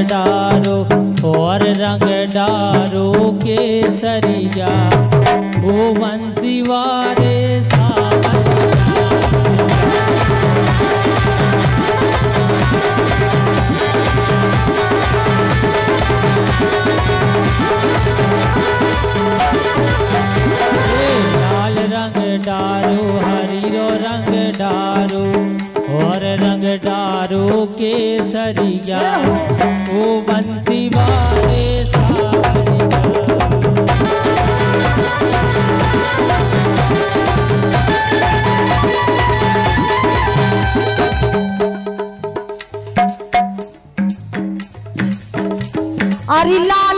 डारो और रंग डारो केसरिया, ओ बंसी वाले डारो हरीरो रंग डारो और रंग डारो केसरिया, ओ बंसी वाले अरे